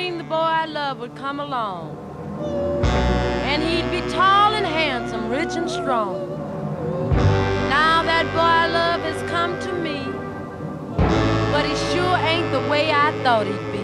dreamed the boy I loved would come along, and he'd be tall and handsome, rich and strong. Now that boy I love has come to me, but he sure ain't the way I thought he'd be.